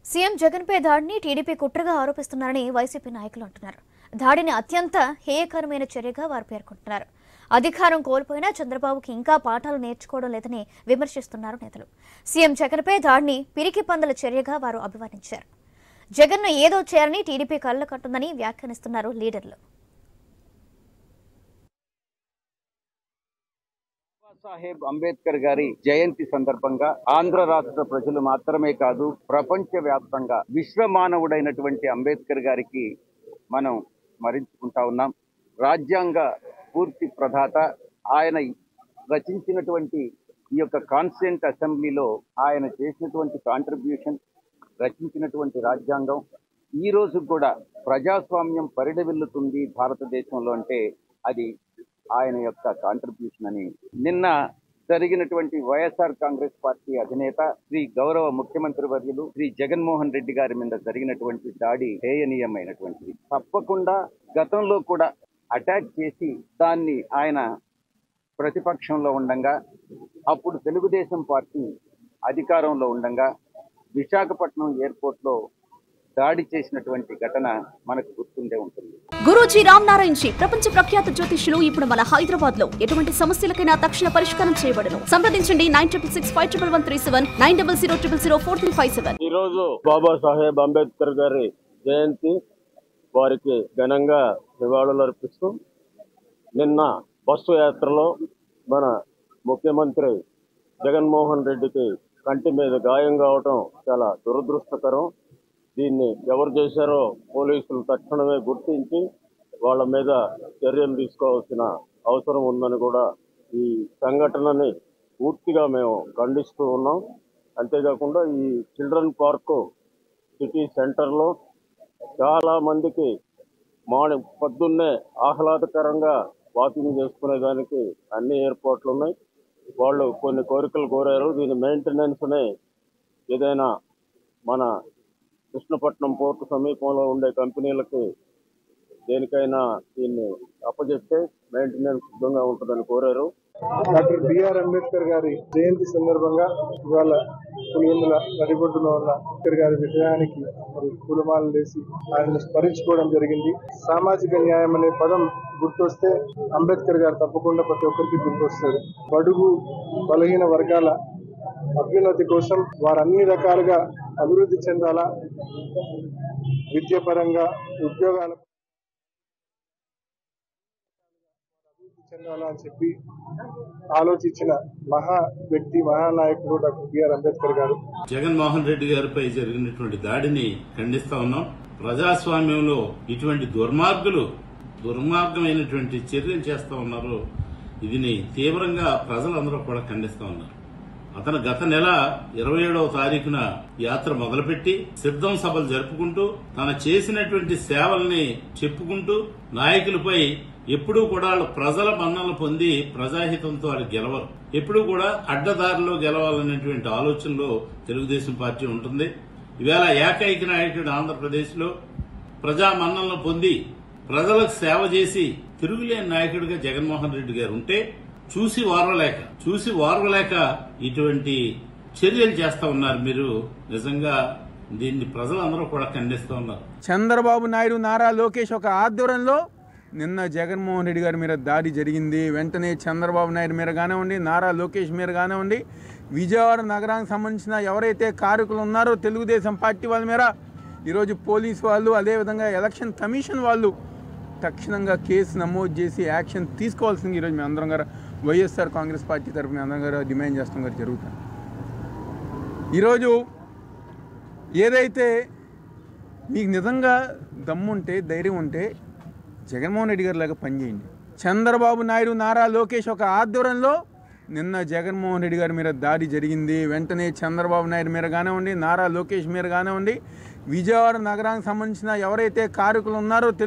CM జగన్పై దాడిని TDP కుట్రగా ఆరోపిస్తున్నారని YCP నాయకులు అంటున్నారు. దాడిని అత్యంత హేయకరమైన చర్యగా వారు పేర్కొంటున్నారు. అధికారం కోల్పోయినా చంద్రబాబుకి ఇంకా పాఠాలు నేర్చుకోవడం లేదని విమర్శిస్తున్నారు నేతలు. సీఎం జగన్పై దాడిని పిరికి పందల చర్యగా వారు అభివర్ణించారు. జగన్ను ఏదో చేయాలని టీడీపీ కళ్ళ కట్టుందని వ్యాఖ్యానిస్తున్నారు లీడర్లు. సాహెబ్ అంబేద్కర్ గారి జయంతి సందర్భంగా ఆంధ్ర రాష్ట్ర ప్రజలు మాత్రమే కాదు, ప్రపంచ వ్యాప్తంగా విశ్వమానవుడైనటువంటి అంబేద్కర్ గారికి మనం స్మరించుకుంటా ఉన్నాం. రాజ్యాంగ పూర్తి ప్రదాత ఆయన రచించినటువంటి ఈ యొక్క కాన్స్టిట్యూంట్ అసెంబ్లీలో ఆయన చేసినటువంటి కాంట్రిబ్యూషన్, రచించినటువంటి రాజ్యాంగం ఈ రోజు కూడా ప్రజాస్వామ్యం పరిడవిల్లుతుంది భారతదేశంలో అంటే అది ఆయన యొక్క కాంట్రిబ్యూషన్ అని నిన్న జరిగినటువంటి వైఎస్ఆర్ కాంగ్రెస్ పార్టీ అధినేత శ్రీ గౌరవ ముఖ్యమంత్రి వర్యులు శ్రీ జగన్మోహన్ రెడ్డి గారి మీద జరిగినటువంటి దాడి హేయనీయమైనటువంటిది. తప్పకుండా గతంలో కూడా అటాక్ చేసి దాన్ని ఆయన ప్రతిపక్షంలో ఉండంగా, అప్పుడు తెలుగుదేశం పార్టీ అధికారంలో ఉండంగా విశాఖపట్నం ఎయిర్పోర్ట్ లో దాడి చేసినటువంటి ఘటన మనకు గుర్తుండే ఉంటుంది. గురూజీ రామ్ నారాయణ్ జీ ప్రపంచ ప్రఖ్యాత జ్యోతిష్యులు ఇప్పుడు మన హైదరాబాద్ లో ఎటువంటి సమస్యలకైనా తక్షణ పరిష్కారం చేయబడను. సంప్రదించండి 96651137 9000004357. ఈ రోజు బాబాసాహెబ్ అంబేద్కర్ గారి జయంతి, వారికి ఘనంగా నివాళులు అర్పిస్తూ నిన్న బస్సు యాత్రలో మన ముఖ్యమంత్రి జగన్మోహన్ రెడ్డికి కంటి మీద గాయం కావటం చాలా దురదృష్టకరం. దీన్ని ఎవరు చేశారో పోలీసులు తక్షణమే గుర్తించి వాళ్ళ మీద చర్యలు తీసుకోవాల్సిన అవసరం ఉందని కూడా ఈ సంఘటనని పూర్తిగా మేము ఖండిస్తూ ఉన్నాం. అంతేకాకుండా ఈ చిల్డ్రన్ పార్కు సిటీ సెంటర్లో చాలా మందికి పొద్దున్నే ఆహ్లాదకరంగా వాకింగ్ చేసుకునేదానికి అన్ని ఏర్పాట్లు ఉన్నాయి. వాళ్ళు కొన్ని కోరికలు కోరారు. దీని మెయింటెనెన్స్ని ఏదైనా మన కృష్ణపట్నం పోర్టు సమీపంలో ఉండే కంపెనీలకి దేనికైనా దీన్ని అప్పచెప్తే మెయింటెనెన్స్ సిద్ధంగా ఉంటుందని కోరారు. డాక్టర్ బిఆర్ అంబేద్కర్ గారి జయంతి సందర్భంగా ఇవాళ పులివెందుల నడిబొడ్డులో ఉన్న అంబేద్కర్ గారి విగ్రహానికి మరి పూలమాలలు వేసి ఆయనను స్మరించుకోవడం జరిగింది. సామాజిక న్యాయం అనే పదం గుర్తొస్తే అంబేద్కర్ గారు తప్పకుండా ప్రతి ఒక్కరికి గుర్తొస్తారు. బడుగు బలహీన వర్గాల అభ్యున్నతి కోసం వారు అన్ని రకాలుగా అభివృద్ధి చెందాలా, విద్యాపరంగా ఉద్యోగాల అభివృద్ధి చెందాలా అని చెప్పి ఆలోచించిన మహా వ్యక్తి, మహానాయకుడు డాక్టర్ బిఆర్ అంబేద్కర్ గారు. జగన్మోహన్ రెడ్డి గారిపై జరిగినటువంటి దాడిని ఖండిస్తా ఉన్నాం. ప్రజాస్వామ్యంలో ఇటువంటి దుర్మార్గమైనటువంటి చర్యలు చేస్తా ఉన్నారు. ఇది తీవ్రంగా ప్రజలందరూ కూడా ఖండిస్తా ఉన్నారు. అతను గత నెల 27వ తారీఖున యాత్ర మొదలుపెట్టి సిద్ధం సభలు జరుపుకుంటూ తన చేసినటువంటి సేవల్ని చెప్పుకుంటూ నాయకులపై ఎప్పుడూ కూడా ప్రజల మన్నలు పొంది ప్రజాహితంతో వాళ్ళు గెలవరు. ఎప్పుడూ కూడా అడ్డదారిలో గెలవాలనేటువంటి ఆలోచనలో తెలుగుదేశం పార్టీ ఉంటుంది. ఈవేళ ఏకైక నాయకుడు ఆంధ్రప్రదేశ్ లో ప్రజా మన్నలను పొంది ప్రజలకు సేవ చేసి తిరుగులేని నాయకుడిగా జగన్మోహన్ రెడ్డి గారు ఉంటే చూసి వారవలేక ఇటువంటి చర్యలు చేస్తా ఉన్నారు. మీరు నిజంగా దీన్ని ప్రజలందరూ కూడా ఖండిస్తూ ఉన్నారు. చంద్రబాబు నాయుడు, నారా లోకేష్ ఒక ఆధ్వర్యంలో నిన్న జగన్మోహన్ రెడ్డి గారి మీద దాడి జరిగింది. వెంటనే చంద్రబాబు నాయుడు మీద కానివ్వండి, నారా లోకేష్ మీద కానివ్వండి, విజయవాడ నగరానికి సంబంధించిన ఎవరైతే కారకులు ఉన్నారో తెలుగుదేశం పార్టీ వాళ్ళ మీద ఈరోజు పోలీసు వాళ్ళు, అదేవిధంగా ఎలక్షన్ కమిషన్ వాళ్ళు తక్షణంగా కేసు నమోదు చేసి యాక్షన్ తీసుకోవాల్సింది ఈరోజు మేము అందరం గారు వైఎస్ఆర్ కాంగ్రెస్ పార్టీ తరఫున అందరం గారు డిమాండ్ చేస్తాం గారు జరుగుతుంది. ఈరోజు ఏదైతే మీకు నిజంగా దమ్ముంటే, ధైర్యం ఉంటే జగన్మోహన్ రెడ్డి గారి లాగా పనిచేయండి. చంద్రబాబు నాయుడు, నారా లోకేష్ ఒక ఆధ్వర్యంలో నిన్న జగన్మోహన్ రెడ్డి గారి మీద దాడి జరిగింది. వెంటనే చంద్రబాబు నాయుడు మీద కానివ్వండి, నారా లోకేష్ మీద కానివ్వండి, విజయవాడ నగరానికి సంబంధించిన ఎవరైతే కారకులు ఉన్నారో